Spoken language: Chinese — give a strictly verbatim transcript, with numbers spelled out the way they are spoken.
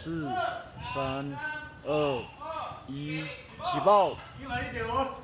四、三、二、一，起爆！ 一百一点五。